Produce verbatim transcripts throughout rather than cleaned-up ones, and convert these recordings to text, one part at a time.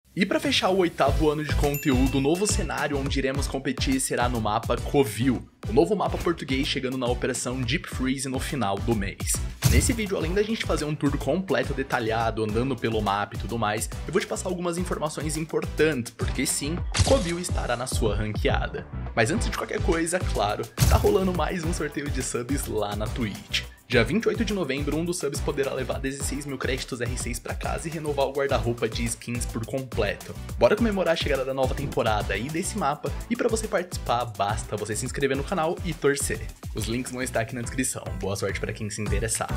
E para fechar o oitavo ano de conteúdo, o novo cenário onde iremos competir será no mapa Covil, o novo mapa português chegando na operação Deep Freeze no final do mês. Nesse vídeo, além da gente fazer um tour completo detalhado, andando pelo mapa e tudo mais, eu vou te passar algumas informações importantes, porque sim, Covil estará na sua ranqueada. Mas antes de qualquer coisa, claro, tá rolando mais um sorteio de subs lá na Twitch. Dia vinte e oito de novembro, um dos subs poderá levar dezesseis mil créditos R seis pra casa e renovar o guarda-roupa de skins por completo. Bora comemorar a chegada da nova temporada aí desse mapa, e pra você participar, basta você se inscrever no canal e torcer. Os links vão estar aqui na descrição, boa sorte pra quem se interessar.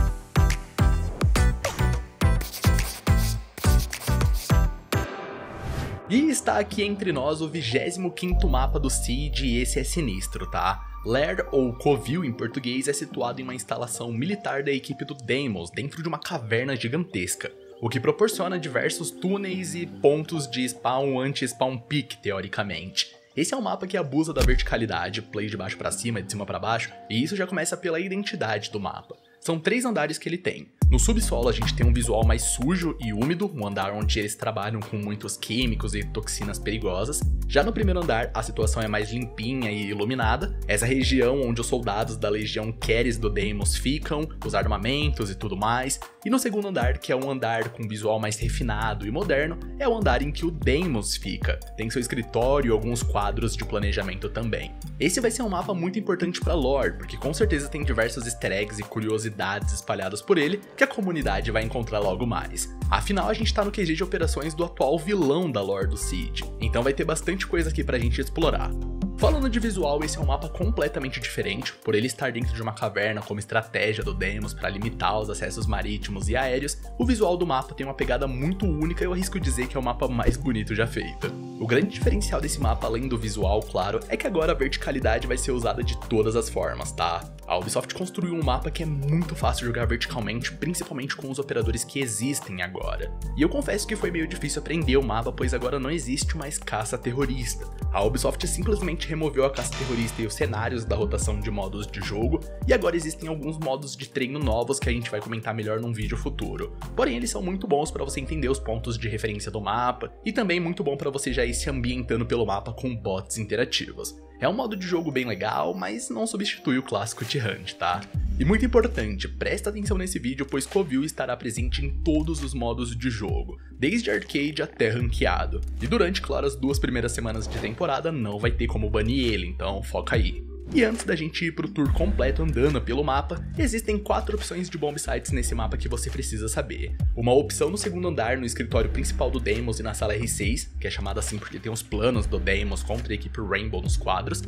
E está aqui entre nós o vigésimo quinto mapa do Siege, e esse é sinistro, tá? Lair, ou Covil em português, é situado em uma instalação militar da equipe do Deimos, dentro de uma caverna gigantesca, o que proporciona diversos túneis e pontos de spawn anti-spawn peak, teoricamente. Esse é um mapa que abusa da verticalidade, play de baixo pra cima, de cima pra baixo, e isso já começa pela identidade do mapa. São três andares que ele tem. No subsolo a gente tem um visual mais sujo e úmido, um andar onde eles trabalham com muitos químicos e toxinas perigosas. Já no primeiro andar a situação é mais limpinha e iluminada, essa região onde os soldados da legião Keres do Deimos ficam, os armamentos e tudo mais. E no segundo andar, que é um andar com visual mais refinado e moderno, é o andar em que o Deimos fica. Tem seu escritório e alguns quadros de planejamento também. Esse vai ser um mapa muito importante pra lore, porque com certeza tem diversos easter eggs e curiosidades espalhadas por ele, que a comunidade vai encontrar logo mais. Afinal, a gente tá no Q G de operações do atual vilão da lore do Siege, então vai ter bastante coisa aqui pra gente explorar. Falando de visual, esse é um mapa completamente diferente, por ele estar dentro de uma caverna como estratégia do Deimos para limitar os acessos marítimos e aéreos. O visual do mapa tem uma pegada muito única e eu arrisco dizer que é o mapa mais bonito já feito. O grande diferencial desse mapa, além do visual, claro, é que agora a verticalidade vai ser usada de todas as formas, tá? A Ubisoft construiu um mapa que é muito fácil jogar verticalmente, principalmente com os operadores que existem agora. E eu confesso que foi meio difícil aprender o mapa, pois agora não existe mais caça terrorista. A Ubisoft simplesmente removeu a caça terrorista e os cenários da rotação de modos de jogo, e agora existem alguns modos de treino novos que a gente vai comentar melhor num vídeo futuro. Porém, eles são muito bons para você entender os pontos de referência do mapa, e também muito bom para você já ir se ambientando pelo mapa com bots interativos. É um modo de jogo bem legal, mas não substitui o clássico T-Hunt, tá? E muito importante, presta atenção nesse vídeo, pois Covil estará presente em todos os modos de jogo, desde arcade até ranqueado. E durante, claro, as duas primeiras semanas de temporada não vai ter como banir ele, então foca aí. E antes da gente ir pro tour completo andando pelo mapa, existem quatro opções de bomb sites nesse mapa que você precisa saber. Uma opção no segundo andar, no escritório principal do Deimos e na sala R seis, que é chamada assim porque tem os planos do Deimos contra a equipe Rainbow nos quadros.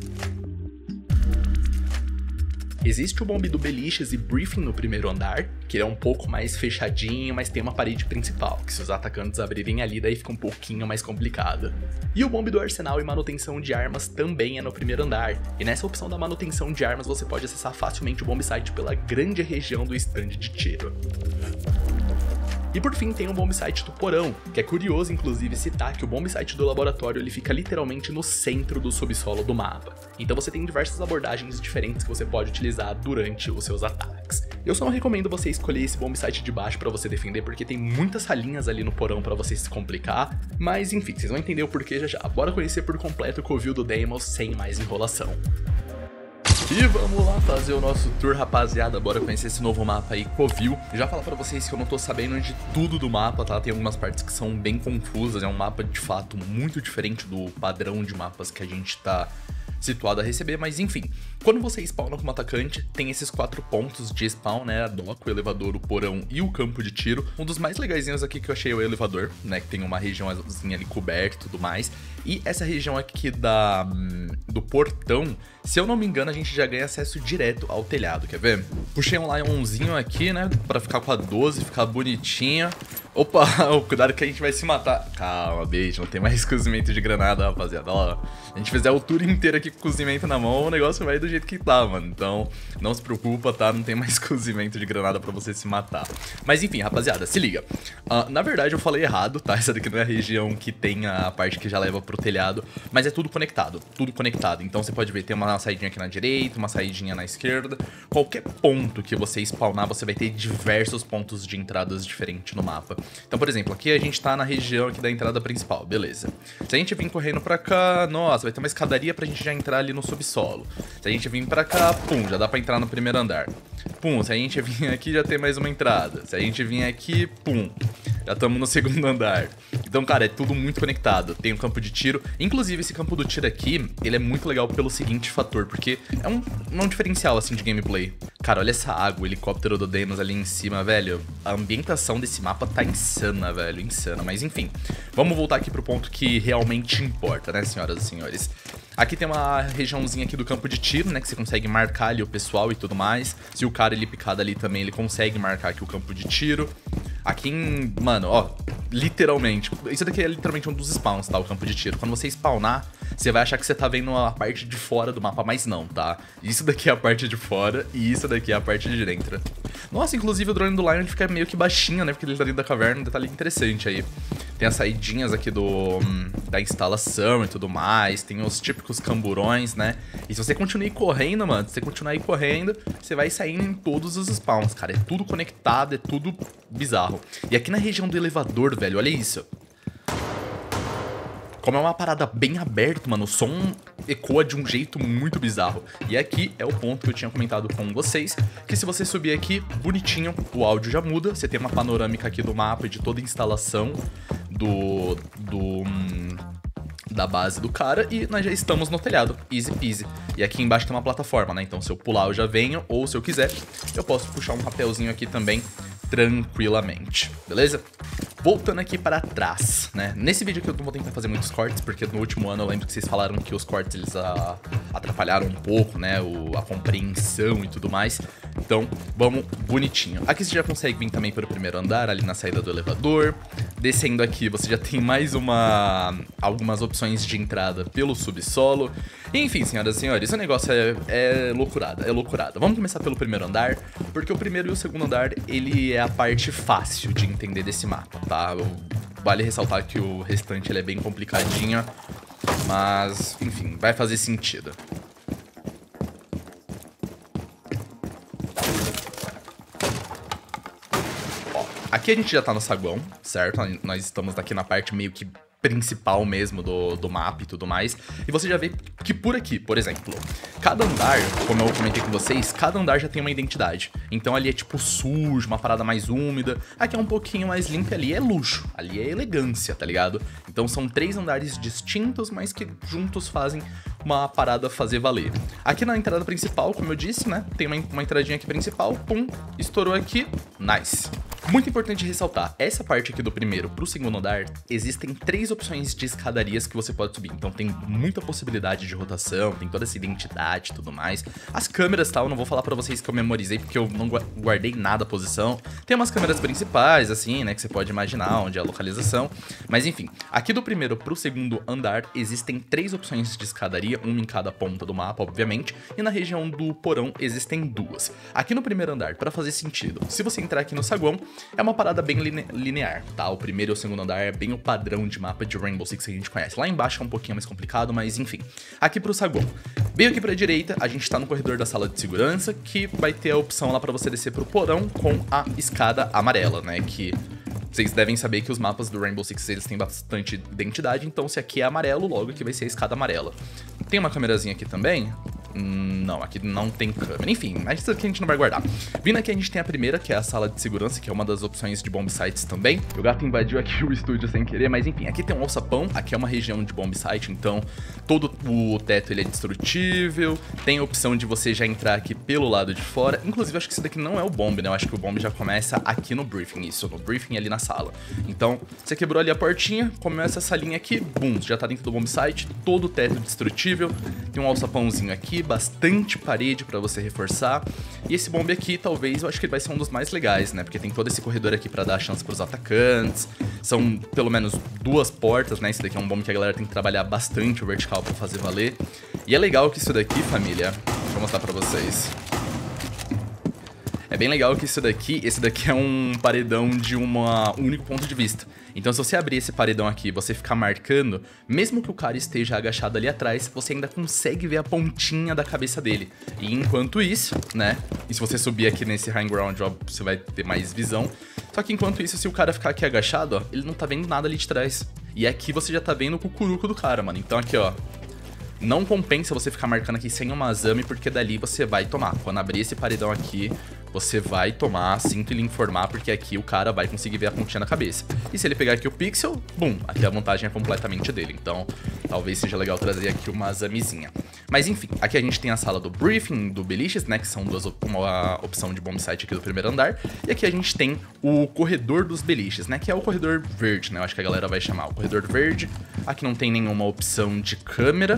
Existe o bombe do Beliches e Briefing no primeiro andar, que é um pouco mais fechadinho, mas tem uma parede principal, que se os atacantes abrirem ali, daí fica um pouquinho mais complicado. E o bombe do Arsenal e manutenção de armas também é no primeiro andar, e nessa opção da manutenção de armas você pode acessar facilmente o bomb site pela grande região do stand de tiro. E por fim tem o bomb site do porão, que é curioso inclusive citar que o bomb site do laboratório ele fica literalmente no centro do subsolo do mapa. Então você tem diversas abordagens diferentes que você pode utilizar durante os seus ataques. Eu só não recomendo você escolher esse bomb site de baixo para você defender, porque tem muitas salinhas ali no porão para você se complicar, mas enfim, vocês vão entender o porquê já já. Bora conhecer por completo o Covil do Deimos sem mais enrolação. E vamos lá fazer o nosso tour, rapaziada, bora conhecer esse novo mapa aí, Covil. Eu já falar pra vocês que eu não tô sabendo de tudo do mapa, tá? Tem algumas partes que são bem confusas, é um mapa de fato muito diferente do padrão de mapas que a gente tá situado a receber, mas enfim. Quando você spawna como atacante, tem esses quatro pontos de spawn, né, a dock, o elevador, o porão e o campo de tiro. Um dos mais legaisinhos aqui que eu achei é o elevador, né, que tem uma regiãozinha ali coberta e tudo mais. E essa região aqui da, do portão, se eu não me engano, a gente já ganha acesso direto ao telhado, quer ver? Puxei um Lionzinho aqui, né, pra ficar com a doze, ficar bonitinho. Opa, cuidado que a gente vai se matar. Calma, beijo, não tem mais cozimento de granada, rapaziada. Ó, a gente fizer o tour inteiro aqui cozimento na mão, o negócio vai do jeito que tá, mano. Então, não se preocupa, tá? Não tem mais cozimento de granada pra você se matar. Mas enfim, rapaziada, se liga. Uh, na verdade, eu falei errado, tá? Essa daqui não é a região que tem a parte que já leva pro telhado, mas é tudo conectado, tudo conectado. Então você pode ver, tem uma saidinha aqui na direita, uma saidinha na esquerda. Qualquer ponto que você spawnar, você vai ter diversos pontos de entradas diferentes no mapa. Então, por exemplo, aqui a gente tá na região aqui da entrada principal, beleza. Se a gente vir correndo pra cá, nossa, vai ter uma escadaria pra gente já entrar ali no subsolo. Se a gente vir pra cá, pum, já dá pra entrar no primeiro andar. Pum, se a gente vir aqui, já tem mais uma entrada. Se a gente vir aqui, pum, já estamos no segundo andar. Então, cara, é tudo muito conectado. Tem um campo de tiro. Inclusive, esse campo do tiro aqui, ele é muito legal pelo seguinte fator, porque é um, um diferencial, assim, de gameplay. Cara, olha essa água, o helicóptero do Deimos ali em cima, velho. A ambientação desse mapa tá insana, velho, insana. Mas, enfim, vamos voltar aqui pro ponto que realmente importa, né, senhoras e senhores? Aqui tem uma regiãozinha aqui do campo de tiro, né, que você consegue marcar ali o pessoal e tudo mais. Se o cara ele picar ali também, ele consegue marcar aqui o campo de tiro. Aqui em... Mano, ó, literalmente, isso daqui é literalmente um dos spawns, tá? O campo de tiro. Quando você spawnar, você vai achar que você tá vendo a parte de fora do mapa, mas não, tá? Isso daqui é a parte de fora e isso daqui é a parte de dentro. Nossa, inclusive o drone do Lion fica meio que baixinho, né? Porque ele tá dentro da caverna, um detalhe interessante aí. Tem as saidinhas aqui do, da instalação e tudo mais, tem os típicos camburões, né? E se você continuar correndo, mano, se você continuar aí correndo, você vai saindo em todos os spawns, cara. É tudo conectado, é tudo bizarro. E aqui na região do elevador, velho, olha isso. Como é uma parada bem aberta, mano, o som ecoa de um jeito muito bizarro. E aqui é o ponto que eu tinha comentado com vocês, que se você subir aqui, bonitinho, o áudio já muda. Você tem uma panorâmica aqui do mapa e de toda a instalação do... do hum, da base do cara, e nós já estamos no telhado, easy peasy. E aqui embaixo tem uma plataforma, né? Então se eu pular eu já venho, ou se eu quiser, eu posso puxar um rapelzinho aqui também, tranquilamente, beleza? Voltando aqui para trás, né? Nesse vídeo aqui eu não vou tentar fazer muitos cortes, porque no último ano eu lembro que vocês falaram que os cortes eles a, atrapalharam um pouco, né? O, a compreensão e tudo mais. Então, vamos bonitinho. Aqui você já consegue vir também para o primeiro andar, ali na saída do elevador. Descendo aqui, você já tem mais uma... algumas opções de entrada pelo subsolo. Enfim, senhoras e senhores, esse negócio é, é loucurada, é loucurada. Vamos começar pelo primeiro andar, porque o primeiro e o segundo andar, ele é a parte fácil de entender desse mapa, tá? Vale ressaltar que o restante ele é bem complicadinho, mas, enfim, vai fazer sentido. Ó, aqui a gente já tá no saguão, certo? Nós estamos aqui na parte meio que principal mesmo do, do mapa e tudo mais. E você já vê que por aqui, por exemplo, cada andar, como eu comentei com vocês, cada andar já tem uma identidade. Então ali é tipo sujo, uma parada mais úmida. Aqui é um pouquinho mais limpo, ali é luxo, ali é elegância, tá ligado? Então são três andares distintos, mas que juntos fazem uma parada fazer valer. Aqui na entrada principal, como eu disse, né, tem uma, uma entradinha aqui principal, pum, estourou aqui, nice. Muito importante ressaltar, essa parte aqui do primeiro pro segundo andar, existem três opções de escadarias que você pode subir. Então tem muita possibilidade de rotação, tem toda essa identidade e tudo mais. As câmeras, tá, eu não vou falar pra vocês que eu memorizei, porque eu não guardei nada a posição. Tem umas câmeras principais, assim, né, que você pode imaginar onde é a localização. Mas enfim, aqui do primeiro pro segundo andar, existem três opções de escadaria, uma em cada ponta do mapa, obviamente. E na região do porão existem duas. Aqui no primeiro andar, pra fazer sentido, se você entrar aqui no saguão, é uma parada bem line linear, tá? O primeiro e o segundo andar é bem o padrão de mapa de Rainbow Six que a gente conhece. Lá embaixo é um pouquinho mais complicado, mas enfim. Aqui pro saguão. Bem aqui pra direita, a gente tá no corredor da sala de segurança, que vai ter a opção lá pra você descer pro porão com a escada amarela, né? Que vocês devem saber que os mapas do Rainbow Six eles têm bastante identidade, então se aqui é amarelo, logo aqui vai ser a escada amarela. Tem uma câmerazinha aqui também. Hum, não, aqui não tem câmera. Enfim, mas isso aqui a gente não vai guardar. Vindo aqui a gente tem a primeira, que é a sala de segurança, que é uma das opções de bomb sites também. O gato invadiu aqui o estúdio sem querer, mas enfim, aqui tem um alçapão, aqui é uma região de bomb site, então todo o teto ele é destrutível. Tem a opção de você já entrar aqui pelo lado de fora. Inclusive, acho que esse daqui não é o bomb, né? Eu acho que o bomb já começa aqui no briefing, isso, no briefing ali na sala. Então, você quebrou ali a portinha, começa essa linha aqui, bum, já tá dentro do bomb site, todo o teto destrutível. Tem um alçapãozinho aqui, bastante parede pra você reforçar. E esse bombe aqui, talvez, eu acho que ele vai ser um dos mais legais, né? Porque tem todo esse corredor aqui pra dar chance pros atacantes. São pelo menos duas portas, né? Esse daqui é um bombe que a galera tem que trabalhar bastante o vertical pra fazer valer. E é legal que isso daqui, família, deixa eu mostrar pra vocês. É bem legal que isso daqui, esse daqui é um paredão de uma, um único ponto de vista. Então se você abrir esse paredão aqui e você ficar marcando, mesmo que o cara esteja agachado ali atrás, você ainda consegue ver a pontinha da cabeça dele. E enquanto isso, né, e se você subir aqui nesse high ground, ó, você vai ter mais visão. Só que enquanto isso, se o cara ficar aqui agachado, ó, ele não tá vendo nada ali de trás. E aqui você já tá vendo o cucuruco do cara, mano. Então aqui, ó, não compensa você ficar marcando aqui sem uma exame, porque dali você vai tomar. Quando abrir esse paredão aqui, você vai tomar, sinto lhe informar, porque aqui o cara vai conseguir ver a pontinha na cabeça. E se ele pegar aqui o pixel, bum, aqui a vantagem é completamente dele. Então, talvez seja legal trazer aqui uma examezinha. Mas enfim, aqui a gente tem a sala do briefing, do beliches, né, que são duas, uma opção de bomb site aqui do primeiro andar. E aqui a gente tem o corredor dos beliches, né, que é o corredor verde, né, eu acho que a galera vai chamar. O corredor verde, aqui não tem nenhuma opção de câmera.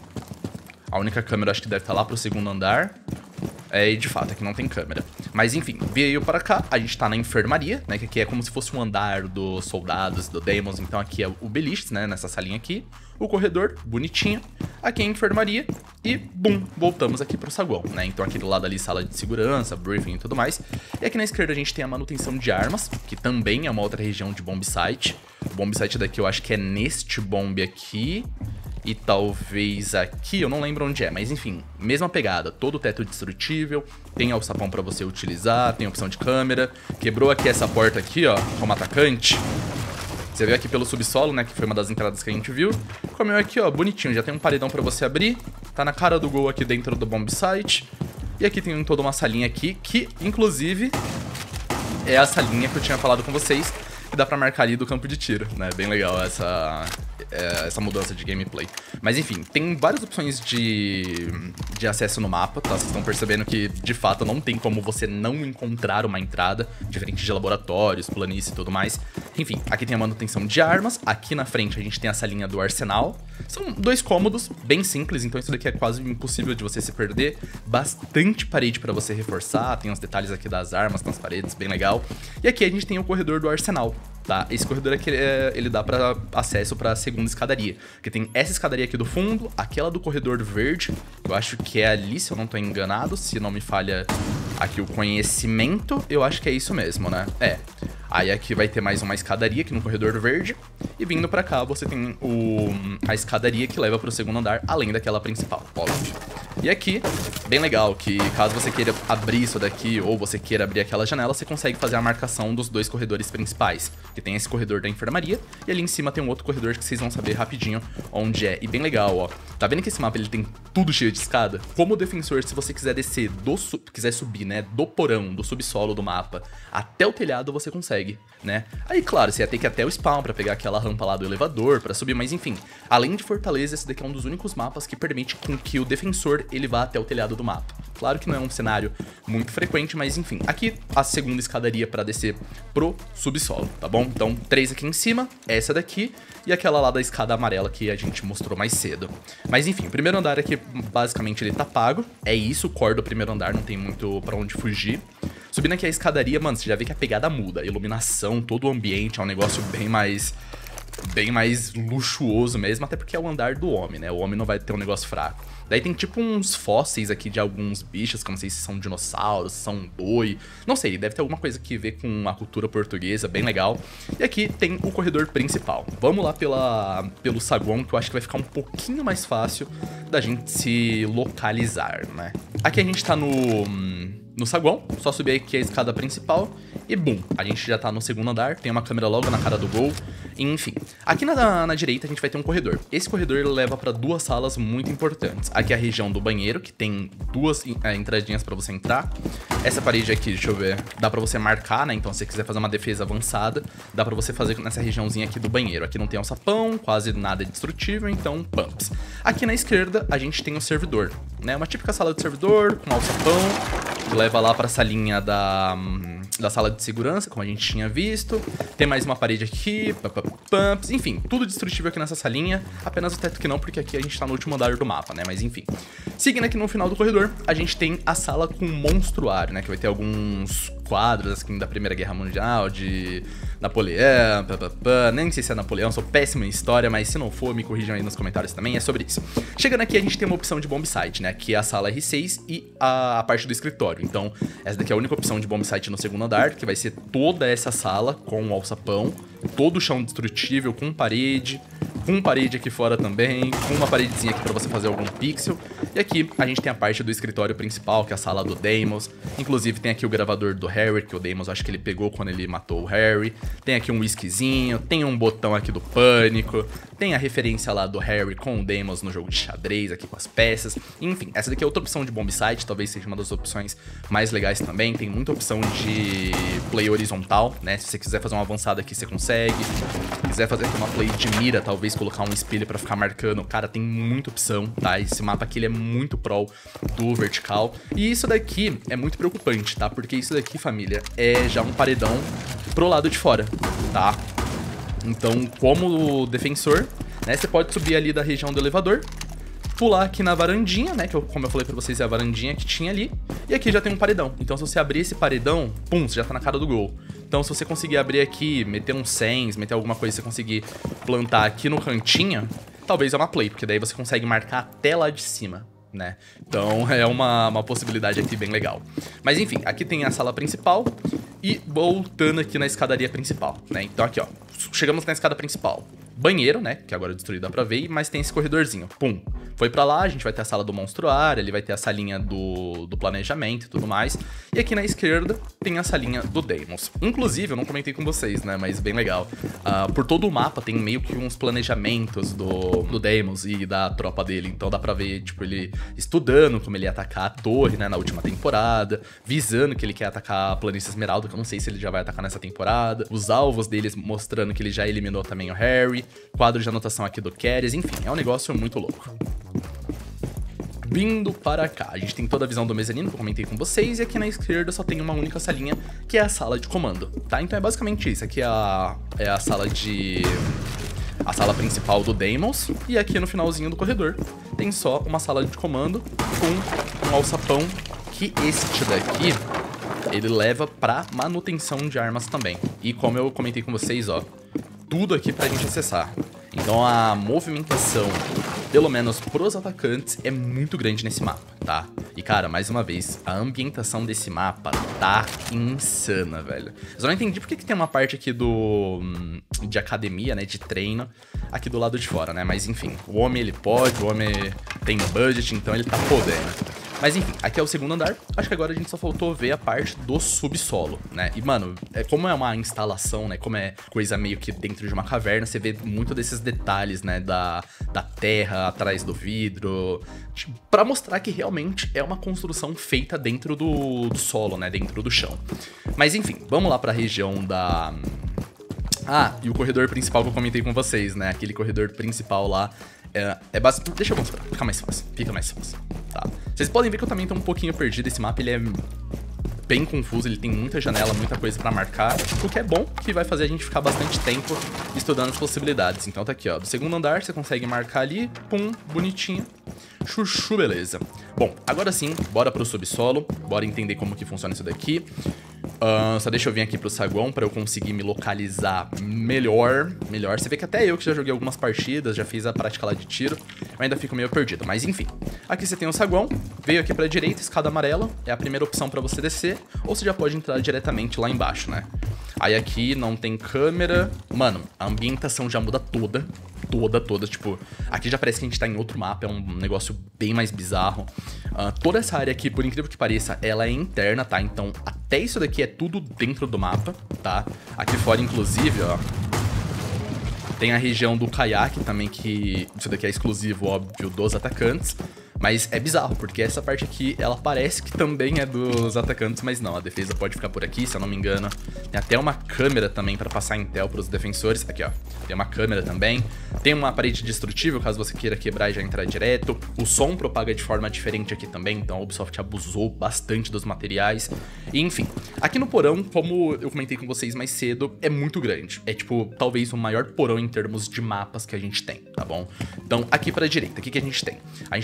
A única câmera acho que deve estar lá pro segundo andar. É, e de fato, aqui não tem câmera. Mas enfim, veio para cá, a gente tá na enfermaria, né, que aqui é como se fosse um andar dos soldados, do Deimos. Então aqui é o beliche, né, nessa salinha aqui. O corredor, bonitinho. Aqui é a enfermaria e, bum, voltamos aqui pro saguão, né. Então aqui do lado ali, sala de segurança, briefing e tudo mais. E aqui na esquerda a gente tem a manutenção de armas, que também é uma outra região de bomb site. O bomb site daqui eu acho que é neste bomb aqui. E talvez aqui, eu não lembro onde é, mas enfim, mesma pegada, todo o teto destrutível, tem alçapão pra você utilizar, tem opção de câmera, quebrou aqui essa porta aqui, ó, como atacante. Você veio aqui pelo subsolo, né, que foi uma das entradas que a gente viu, comeu aqui, ó, bonitinho, já tem um paredão pra você abrir, tá na cara do gol aqui dentro do bomb site, e aqui tem toda uma salinha aqui, que inclusive é a salinha que eu tinha falado com vocês, que dá pra marcar ali do campo de tiro, né, bem legal essa... essa mudança de gameplay. Mas enfim, tem várias opções de, de acesso no mapa, tá? Vocês estão percebendo que, de fato, não tem como você não encontrar uma entrada, diferente de laboratórios, planície e tudo mais. Enfim, aqui tem a manutenção de armas, aqui na frente a gente tem a salinha do arsenal. São dois cômodos, bem simples, então isso daqui é quase impossível de você se perder. Bastante parede pra você reforçar, tem os detalhes aqui das armas nas paredes, bem legal. E aqui a gente tem o corredor do arsenal. Tá, esse corredor aqui, é, ele dá pra acesso pra segunda escadaria. Porque tem essa escadaria aqui do fundo, aquela do corredor verde, eu acho que é ali, se eu não tô enganado, se não me falha aqui o conhecimento, eu acho que é isso mesmo, né? É. Aí aqui vai ter mais uma escadaria aqui no corredor verde. E vindo pra cá você tem o, a escadaria que leva pro segundo andar, além daquela principal, óbvio. E aqui, bem legal, que caso você queira abrir isso daqui ou você queira abrir aquela janela, você consegue fazer a marcação dos dois corredores principais. Que tem esse corredor da enfermaria e ali em cima tem um outro corredor que vocês vão saber rapidinho onde é. E bem legal, ó. Tá vendo que esse mapa ele tem tudo cheio de escada? Como defensor, se você quiser descer, do su quiser subir, né, do porão, do subsolo do mapa até o telhado, você consegue, né? Aí, claro, você ia ter que ir até o spawn pra pegar aquela rampa lá do elevador, pra subir, mas enfim. Além de Fortaleza, esse daqui é um dos únicos mapas que permite com que o defensor ele vá até o telhado do mapa. Claro que não é um cenário muito frequente, mas enfim. Aqui a segunda escadaria pra descer pro subsolo, tá bom? Então, três aqui em cima, essa daqui e aquela lá da escada amarela que a gente mostrou mais cedo. Mas enfim, o primeiro andar aqui, basicamente, ele tá pago. É isso, o core do primeiro andar, não tem muito pra onde fugir. Subindo aqui a escadaria, mano, você já vê que a pegada muda. A iluminação, todo o ambiente é um negócio bem mais... bem mais luxuoso mesmo, até porque é o andar do homem, né? O homem não vai ter um negócio fraco. Daí tem tipo uns fósseis aqui de alguns bichos, que eu não sei se são dinossauros, se são boi, não sei, deve ter alguma coisa que ver com a cultura portuguesa, bem legal. E aqui tem o corredor principal. Vamos lá pela, pelo saguão, que eu acho que vai ficar um pouquinho mais fácil da gente se localizar, né? Aqui a gente tá no... no saguão, só subir aqui a escada principal e bum, a gente já tá no segundo andar, tem uma câmera logo na cara do gol, enfim. Aqui na, na direita a gente vai ter um corredor. Esse corredor ele leva pra duas salas muito importantes. Aqui é a região do banheiro, que tem duas é, entradinhas pra você entrar. Essa parede aqui, deixa eu ver, dá pra você marcar, né? Então se você quiser fazer uma defesa avançada, dá pra você fazer nessa regiãozinha aqui do banheiro. Aqui não tem alçapão, quase nada é destrutível, então pumps. Aqui na esquerda a gente tem o servidor, né? Uma típica sala de servidor, com alçapão, que leva lá pra salinha da, da sala de segurança, como a gente tinha visto. Tem mais uma parede aqui, pumps, enfim, tudo destrutível aqui nessa salinha. Apenas o teto que não, porque aqui a gente tá no último andar do mapa, né? Mas enfim. Seguindo aqui no final do corredor, a gente tem a sala com monstruário, né? Que vai ter alguns quadros assim, da Primeira Guerra Mundial, de Napoleão, pá, pá, pá. Nem sei se é Napoleão, sou péssimo em história, mas se não for, me corrijam aí nos comentários também, é sobre isso. Chegando aqui, a gente tem uma opção de bomb site, né? Que é a sala R seis e a, a parte do escritório. Então, essa daqui é a única opção de bomb site no segundo andar, que vai ser toda essa sala com o alçapão, todo o chão destrutível, com parede, com parede aqui fora também, com uma paredezinha aqui pra você fazer algum pixel. E aqui a gente tem a parte do escritório principal, que é a sala do Deimos. Inclusive tem aqui o gravador do Harry, que o Deimos acho que ele pegou quando ele matou o Harry. Tem aqui um whiskyzinho, tem um botão aqui do Pânico, tem a referência lá do Harry com o Deimos no jogo de xadrez, aqui com as peças. Enfim, essa daqui é outra opção de bomb site, talvez seja uma das opções mais legais também. Tem muita opção de play horizontal, né? Se você quiser fazer uma avançada aqui, você consegue. Se quiser fazer aqui uma play de mira, talvez colocar um espelho pra ficar marcando. Cara, tem muita opção, tá? Esse mapa aqui, ele é muito pro do vertical. E isso daqui é muito preocupante, tá? Porque isso daqui, família, é já um paredão pro lado de fora, tá? Então, como defensor, né, você pode subir ali da região do elevador, pular aqui na varandinha, né, que eu, como eu falei pra vocês, é a varandinha que tinha ali, e aqui já tem um paredão. Então, se você abrir esse paredão, pum, você já tá na cara do gol. Então, se você conseguir abrir aqui, meter um cens, meter alguma coisa, você conseguir plantar aqui no cantinho, talvez é uma play, porque daí você consegue marcar até lá de cima, né? Então, é uma, uma possibilidade aqui bem legal. Mas, enfim, aqui tem a sala principal e voltando aqui na escadaria principal, né? Então, aqui, ó, chegamos na escada principal. Banheiro, né, que agora é destruído, dá pra ver, mas tem esse corredorzinho, pum. Foi pra lá, a gente vai ter a sala do monstruário, ele vai ter a salinha do, do planejamento e tudo mais. E aqui na esquerda tem a salinha do Deimos. Inclusive, eu não comentei com vocês, né, mas bem legal. Uh, por todo o mapa tem meio que uns planejamentos do, do Deimos e da tropa dele. Então dá pra ver, tipo, ele estudando como ele ia atacar a torre, né, na última temporada. Visando que ele quer atacar a Planície Esmeralda, que eu não sei se ele já vai atacar nessa temporada. Os alvos deles mostrando que ele já eliminou também o Harry. Quadro de anotação aqui do Keres, enfim, é um negócio muito louco. Vindo para cá, a gente tem toda a visão do mezanino que eu comentei com vocês, e aqui na esquerda só tem uma única salinha, que é a sala de comando, tá? Então é basicamente isso, aqui é a, é a sala de... a sala principal do Deimos, e aqui no finalzinho do corredor tem só uma sala de comando com um alçapão, que este daqui, ele leva pra manutenção de armas também. E como eu comentei com vocês, ó, tudo aqui pra gente acessar. Então a movimentação, pelo menos pros atacantes, é muito grande nesse mapa, tá? E cara, mais uma vez, a ambientação desse mapa tá insana, velho. Eu só não entendi porque que tem uma parte aqui do... de academia, né, de treino, aqui do lado de fora, né? Mas enfim, o homem ele pode, o homem tem budget, então ele tá podendo. Mas enfim, aqui é o segundo andar, acho que agora a gente só faltou ver a parte do subsolo, né? E mano, é, como é uma instalação, né, como é coisa meio que dentro de uma caverna, você vê muito desses detalhes, né, da, da terra atrás do vidro, tipo, pra mostrar que realmente é uma construção feita dentro do, do solo, né, dentro do chão. Mas enfim, vamos lá pra região da... Ah, e o corredor principal que eu comentei com vocês, né, aquele corredor principal lá. É, é base... Deixa eu mostrar, fica mais fácil, fica mais fácil, tá? Vocês podem ver que eu também tô um pouquinho perdido, esse mapa ele é bem confuso, ele tem muita janela, muita coisa pra marcar, o que é bom, que vai fazer a gente ficar bastante tempo estudando as possibilidades. Então tá aqui, ó, do segundo andar você consegue marcar ali, pum, bonitinho, chuchu, beleza. Bom, agora sim, bora pro subsolo, bora entender como que funciona isso daqui. Uh, só deixa eu vir aqui pro saguão pra eu conseguir me localizar melhor, melhor. Você vê que até eu que já joguei algumas partidas, já fiz a prática lá de tiro, eu ainda fico meio perdido, mas enfim. Aqui você tem o saguão, veio aqui pra direita, escada amarela, é a primeira opção pra você descer, ou você já pode entrar diretamente lá embaixo, né? Aí aqui não tem câmera, mano, a ambientação já muda toda, toda, toda, tipo, aqui já parece que a gente tá em outro mapa, é um negócio bem mais bizarro. Uh, toda essa área aqui, por incrível que pareça, ela é interna, tá? Então até isso daqui é tudo dentro do mapa, tá? Aqui fora, inclusive, ó, tem a região do caiaque também, que isso daqui é exclusivo, óbvio, dos atacantes. Mas é bizarro, porque essa parte aqui, ela parece que também é dos atacantes, mas não, a defesa pode ficar por aqui, se eu não me engano. Tem até uma câmera também pra passar intel pros defensores. Aqui, ó, tem uma câmera também. Tem uma parede destrutível, caso você queira quebrar e já entrar direto. O som propaga de forma diferente aqui também, então a Ubisoft abusou bastante dos materiais. E, enfim, aqui no porão, como eu comentei com vocês mais cedo, é muito grande. É, tipo, talvez o maior porão em termos de mapas que a gente tem, tá bom? Então, aqui pra direita, o que, que a gente tem? A gente tem uma salinha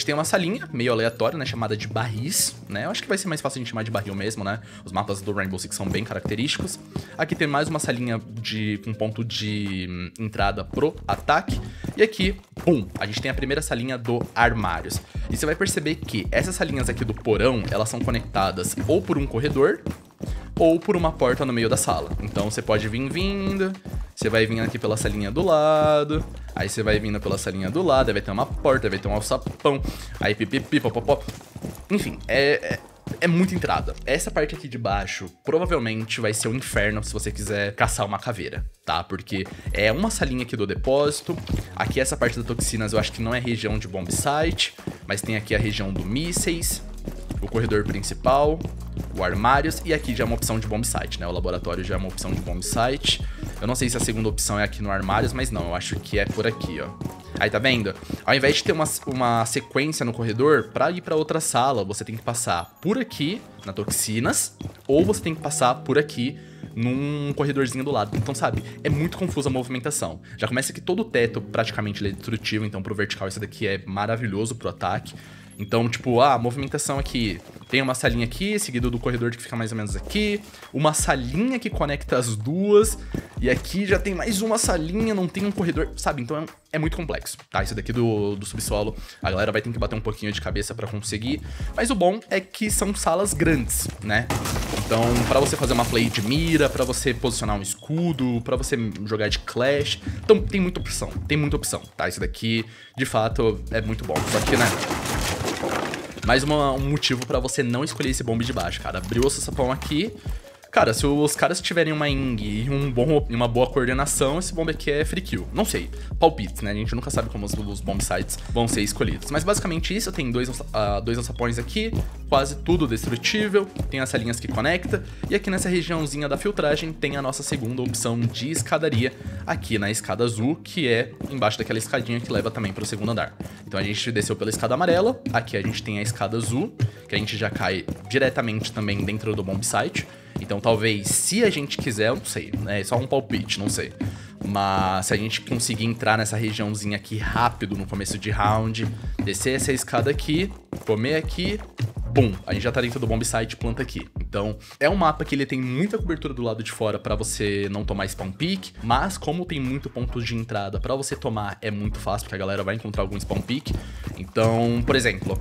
salinha meio aleatória, né, chamada de barris, né? Eu acho que vai ser mais fácil a gente chamar de barril mesmo, né? Os mapas do Rainbow Six são bem característicos. Aqui tem mais uma salinha de, com ponto de hum, entrada pro ataque. E aqui, pum, a gente tem a primeira salinha do armários. E você vai perceber que essas salinhas aqui do porão, elas são conectadas ou por um corredor ou por uma porta no meio da sala. Então você pode vir vindo, você vai vir aqui pela salinha do lado, aí você vai vindo pela salinha do lado, aí vai ter uma porta, vai ter um alçapão, aí pipipi, popopó. Enfim, é, é, é muita entrada. Essa parte aqui de baixo provavelmente vai ser um inferno se você quiser caçar uma caveira, tá? Porque é uma salinha aqui do depósito, aqui essa parte da toxinas eu acho que não é região de bomb site, mas tem aqui a região do mísseis, o corredor principal, o armários, e aqui já é uma opção de bomb site, né? O laboratório já é uma opção de bomb site. Eu não sei se a segunda opção é aqui no armários, mas não, eu acho que é por aqui, ó. Aí, tá vendo? Ao invés de ter uma, uma sequência no corredor, pra ir pra outra sala, você tem que passar por aqui, na toxinas, ou você tem que passar por aqui, num corredorzinho do lado. Então, sabe, é muito confusa a movimentação. Já começa que todo o teto praticamente ele é destrutivo, então pro vertical isso daqui é maravilhoso pro ataque. Então, tipo, ah, a movimentação aqui, tem uma salinha aqui, seguido do corredor que fica mais ou menos aqui, uma salinha que conecta as duas, e aqui já tem mais uma salinha, não tem um corredor, sabe? Então é, é muito complexo, tá? Isso daqui do, do subsolo, a galera vai ter que bater um pouquinho de cabeça pra conseguir, mas o bom é que são salas grandes, né? Então, pra você fazer uma play de mira, pra você posicionar um escudo, pra você jogar de clash, então tem muita opção, tem muita opção, tá? Isso daqui, de fato, é muito bom, só que, né... Mais uma, um motivo pra você não escolher esse bombe de baixo, cara. Abriu o sapão aqui. Cara, se os caras tiverem uma ing e um bom, uma boa coordenação, esse bombe aqui é free kill. Não sei, palpites, né? A gente nunca sabe como os, os bomb sites vão ser escolhidos. Mas basicamente isso, tem dois, uh, dois alçapões aqui, quase tudo destrutível, tem as salinhas que conecta. E aqui nessa regiãozinha da filtragem tem a nossa segunda opção de escadaria, aqui na escada azul, que é embaixo daquela escadinha que leva também para o segundo andar. Então a gente desceu pela escada amarela, aqui a gente tem a escada azul, que a gente já cai diretamente também dentro do bomb site. Então talvez, se a gente quiser, eu não sei, né? É só um palpite, não sei. Mas se a gente conseguir entrar nessa regiãozinha aqui rápido no começo de round, descer essa escada aqui, comer aqui, bum, a gente já tá dentro do bomb site, planta aqui. Então é um mapa que ele tem muita cobertura do lado de fora pra você não tomar spawn pick, mas como tem muito ponto de entrada pra você tomar é muito fácil, porque a galera vai encontrar algum spawn pick. Então, por exemplo...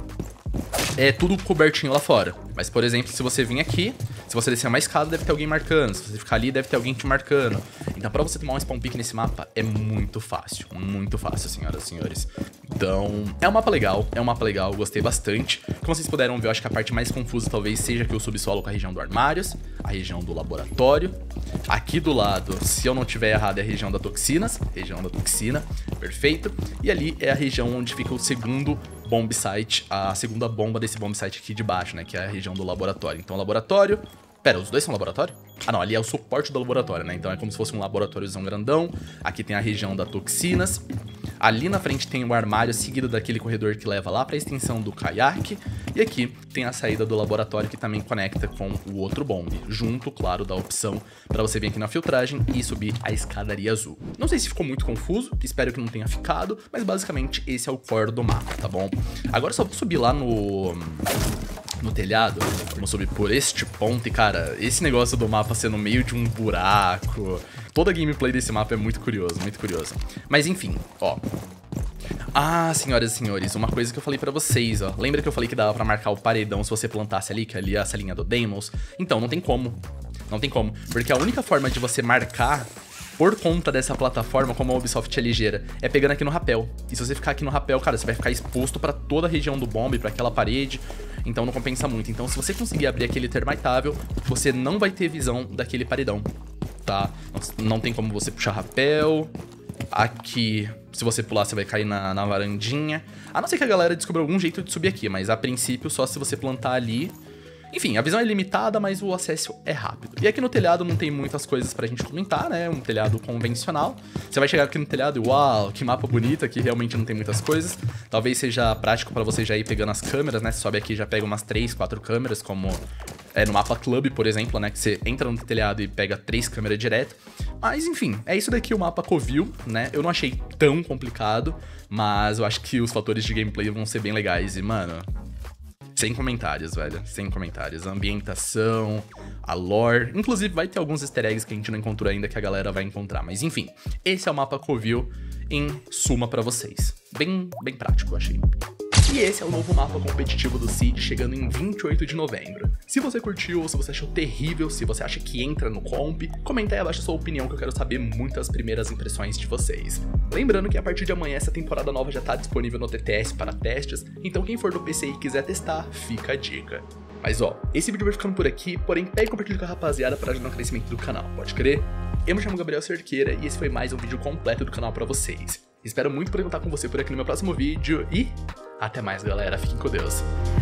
é tudo cobertinho lá fora. Mas, por exemplo, se você vir aqui, se você descer uma escada, deve ter alguém marcando. Se você ficar ali, deve ter alguém te marcando. Então, pra você tomar um spawn pick nesse mapa, é muito fácil. Muito fácil, senhoras e senhores. Então, é um mapa legal. É um mapa legal, gostei bastante. Como vocês puderam ver, eu acho que a parte mais confusa talvez seja aqui o subsolo com a região do armários, a região do laboratório. Aqui do lado, se eu não tiver errado, é a região da toxinas. Região da toxina, perfeito. E ali é a região onde fica o segundo bomb site, a segunda bomba desse bomb site aqui de baixo, né, que é a região do laboratório. Então, laboratório... Pera, os dois são laboratório? Ah, não, ali é o suporte do laboratório, né? Então é como se fosse um laboratóriozão grandão. Aqui tem a região da toxinas. Ali na frente tem o armário, seguido daquele corredor que leva lá pra extensão do caiaque. E aqui tem a saída do laboratório que também conecta com o outro bombe. Junto, claro, da opção pra você vir aqui na filtragem e subir a escadaria azul. Não sei se ficou muito confuso, espero que não tenha ficado, mas basicamente esse é o core do mapa, tá bom? Agora eu só vou subir lá no... no telhado, vamos subir por este ponto e, cara, esse negócio do mapa ser no meio de um buraco, toda a gameplay desse mapa é muito curioso, muito curioso. Mas enfim, ó. Ah, senhoras e senhores, uma coisa que eu falei pra vocês, ó. Lembra que eu falei que dava pra marcar o paredão se você plantasse ali, que ali é a salinha do Deimos? Então, não tem como. Não tem como, porque a única forma de você marcar por conta dessa plataforma, como a Ubisoft é ligeira, é pegando aqui no rapel. E se você ficar aqui no rapel, cara, você vai ficar exposto pra toda a região do bombe, pra aquela parede. Então não compensa muito. Então se você conseguir abrir aquele termitável, você não vai ter visão daquele paredão, tá? Não tem como você puxar rapel. Aqui, se você pular, você vai cair na, na varandinha. A não ser que a galera descubra algum jeito de subir aqui, mas a princípio só se você plantar ali. Enfim, a visão é limitada, mas o acesso é rápido. E aqui no telhado não tem muitas coisas pra gente comentar, né? Um telhado convencional. Você vai chegar aqui no telhado e, uau, que mapa bonito, aqui realmente não tem muitas coisas. Talvez seja prático pra você já ir pegando as câmeras, né? Você sobe aqui e já pega umas três, quatro câmeras, como é no mapa Club, por exemplo, né? Que você entra no telhado e pega três câmeras direto. Mas enfim, é isso daqui o mapa Covil, né? Eu não achei tão complicado, mas eu acho que os fatores de gameplay vão ser bem legais e, mano, sem comentários, velho, sem comentários. A ambientação, a lore, inclusive vai ter alguns easter eggs que a gente não encontrou ainda que a galera vai encontrar. Mas enfim, esse é o mapa Covil em suma pra vocês. Bem, bem prático, eu achei. E esse é o novo mapa competitivo do Seed, chegando em vinte e oito de novembro. Se você curtiu ou se você achou terrível, se você acha que entra no comp, comenta aí abaixo a sua opinião que eu quero saber muito as primeiras impressões de vocês. Lembrando que a partir de amanhã essa temporada nova já tá disponível no T T S para testes, então quem for do P C e quiser testar, fica a dica. Mas ó, esse vídeo vai ficando por aqui, porém pega e compartilha com a rapaziada para ajudar no crescimento do canal, pode crer? Eu me chamo Gabriel Cerqueira e esse foi mais um vídeo completo do canal pra vocês. Espero muito poder contar com você por aqui no meu próximo vídeo e até mais, galera. Fiquem com Deus.